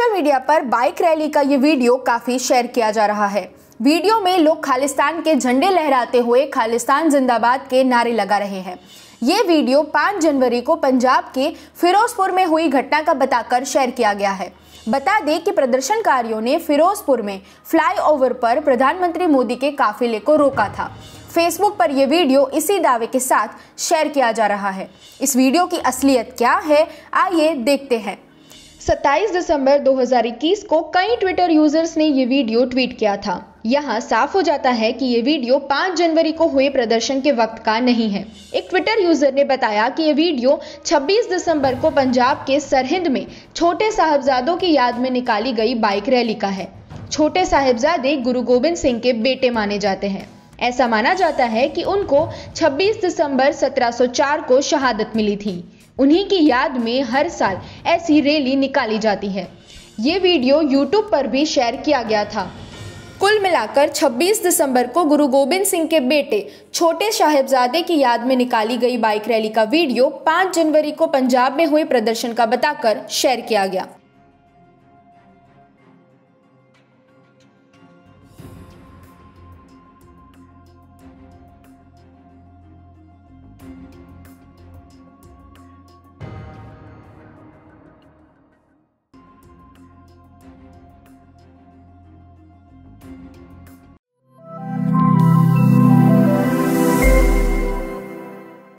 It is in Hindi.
सोशल मीडिया पर बाइक रैली का ये वीडियो काफी शेयर किया जा रहा है। वीडियो में लोग खालिस्तान के झंडे लहराते हुए खालिस्तान जिंदाबाद के नारे लगा रहे हैं। ये वीडियो 5 जनवरी को पंजाब के फिरोजपुर में हुई घटना का बताकर शेयर किया गया है। बता दें कि प्रदर्शनकारियों ने फिरोजपुर में फ्लाईओवर पर प्रधानमंत्री मोदी के काफिले को रोका था। फेसबुक पर यह वीडियो इसी दावे के साथ शेयर किया जा रहा है। इस वीडियो की असलियत क्या है, आइए देखते हैं। 27 दिसंबर 2021 को कई ट्विटर यूजर्स ने ये वीडियो ट्वीट किया था। यहाँ साफ हो जाता है कि ये वीडियो 5 जनवरी को हुए प्रदर्शन के वक्त का नहीं है। एक ट्विटर यूजर ने बताया कि ये वीडियो 26 दिसंबर को पंजाब के सरहिंद में छोटे साहिबजादों की याद में निकाली गई बाइक रैली का है। छोटे साहिबजादे गुरु गोबिंद सिंह के बेटे माने जाते हैं। ऐसा माना जाता है कि उनको 26 दिसंबर 1704 को शहादत मिली थी। उन्हीं की याद में हर साल ऐसी रैली निकाली जाती है। ये वीडियो YouTube पर भी शेयर किया गया था। कुल मिलाकर 26 दिसंबर को गुरु गोबिंद सिंह के बेटे छोटे साहिबजादे की याद में निकाली गई बाइक रैली का वीडियो 5 जनवरी को पंजाब में हुए प्रदर्शन का बताकर शेयर किया गया।